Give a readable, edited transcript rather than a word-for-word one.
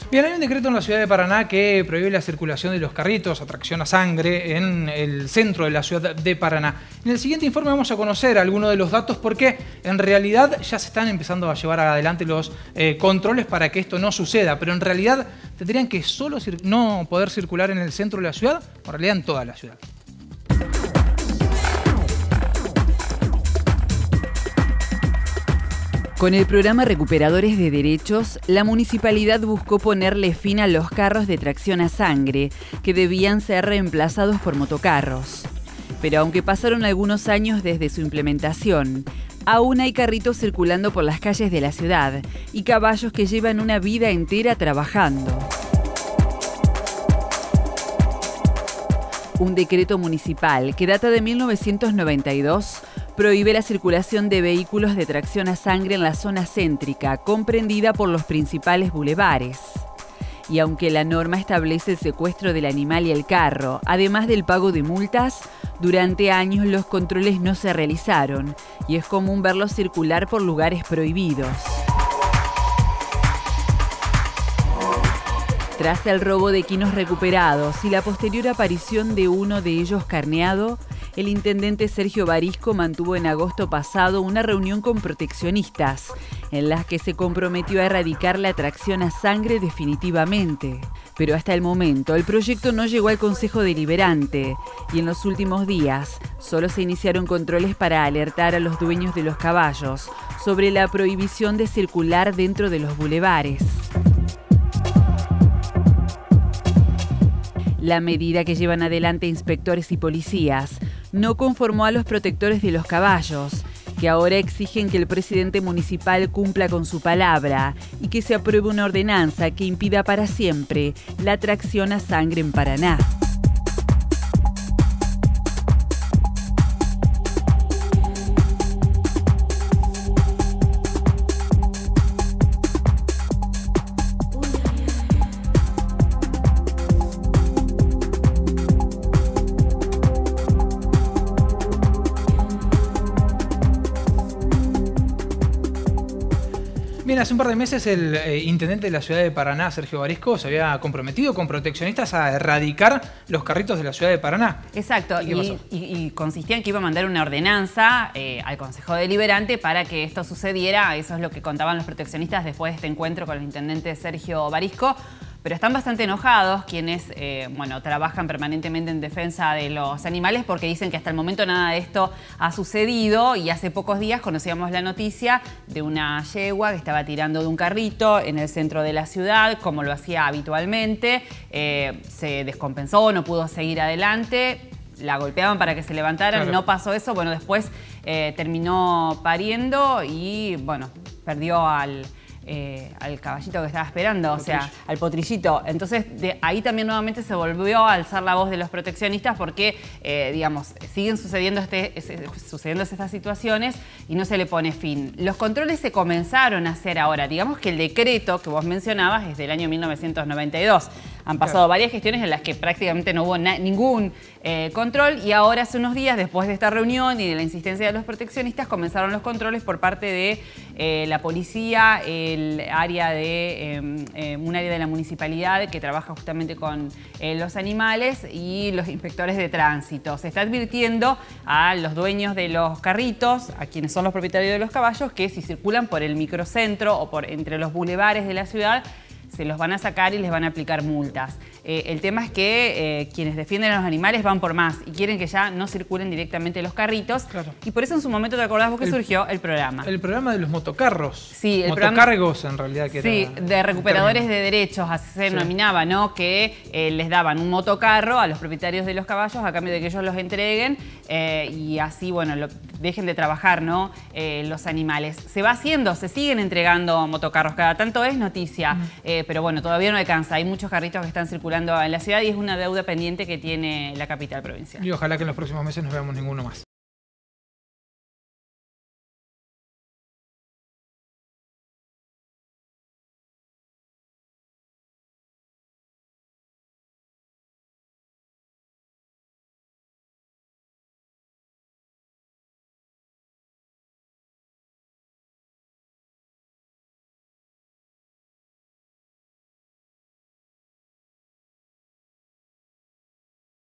Bien, hay un decreto en la ciudad de Paraná que prohíbe la circulación de los carritos a tracción a sangre en el centro de la ciudad de Paraná. En el siguiente informe vamos a conocer algunos de los datos porque en realidad ya se están empezando a llevar adelante los controles para que esto no suceda, pero en realidad tendrían que solo no poder circular en el centro de la ciudad, en realidad en toda la ciudad. Con el programa Recuperadores de Derechos, la municipalidad buscó ponerle fin a los carros de tracción a sangre, que debían ser reemplazados por motocarros. Pero aunque pasaron algunos años desde su implementación, aún hay carritos circulando por las calles de la ciudad y caballos que llevan una vida entera trabajando. Un decreto municipal que data de 1992 prohíbe la circulación de vehículos de tracción a sangre en la zona céntrica, comprendida por los principales bulevares. Y aunque la norma establece el secuestro del animal y el carro, además del pago de multas, durante años los controles no se realizaron y es común verlos circular por lugares prohibidos. Tras el robo de equinos recuperados y la posterior aparición de uno de ellos carneado, el intendente Sergio Barisco mantuvo en agosto pasado una reunión con proteccionistas, en las que se comprometió a erradicar la tracción a sangre definitivamente. Pero hasta el momento el proyecto no llegó al Consejo Deliberante y en los últimos días solo se iniciaron controles para alertar a los dueños de los caballos sobre la prohibición de circular dentro de los bulevares. La medida que llevan adelante inspectores y policías no conformó a los protectores de los caballos, que ahora exigen que el presidente municipal cumpla con su palabra y que se apruebe una ordenanza que impida para siempre la tracción a sangre en Paraná. Bien, hace un par de meses el intendente de la ciudad de Paraná, Sergio Barisco, se había comprometido con proteccionistas a erradicar los carritos de la ciudad de Paraná. Exacto, y consistía en que iba a mandar una ordenanza al Consejo Deliberante para que esto sucediera. Eso es lo que contaban los proteccionistas después de este encuentro con el intendente Sergio Barisco. Pero están bastante enojados quienes trabajan permanentemente en defensa de los animales porque dicen que hasta el momento nada de esto ha sucedido y hace pocos días conocíamos la noticia de una yegua que estaba tirando de un carrito en el centro de la ciudad, como lo hacía habitualmente. Se descompensó, no pudo seguir adelante. La golpeaban para que se levantara, claro. No pasó eso. Bueno, después terminó pariendo y perdió al caballito que estaba esperando, o sea, al potrillito. Entonces, de ahí también nuevamente se volvió a alzar la voz de los proteccionistas porque, siguen sucediendo estas situaciones y no se le pone fin. Los controles se comenzaron a hacer ahora. Digamos que el decreto que vos mencionabas es del año 1992. Han pasado varias gestiones en las que prácticamente no hubo ningún control y ahora hace unos días, después de esta reunión y de la insistencia de los proteccionistas, comenzaron los controles por parte de la policía, un área de la municipalidad que trabaja justamente con los animales y los inspectores de tránsito. Se está advirtiendo a los dueños de los carritos, a quienes son los propietarios de los caballos, que si circulan por el microcentro o entre los bulevares de la ciudad, se los van a sacar y les van a aplicar multas. El tema es que quienes defienden a los animales van por más y quieren que ya no circulen directamente los carritos. Claro. Y por eso en su momento, ¿te acordás vos que surgió el programa? El programa de los motocarros. Sí, el motocargos en realidad. Que era, de recuperadores de derechos, así se denominaba, ¿no? Que les daban un motocarro a los propietarios de los caballos a cambio de que ellos los entreguen y así, dejen de trabajar, ¿no? Los animales. Se va haciendo, se siguen entregando motocarros, cada tanto es noticia, pero todavía no alcanza. Hay muchos carritos que están circulando en la ciudad y es una deuda pendiente que tiene la capital provincial. Y ojalá que en los próximos meses no veamos ninguno más.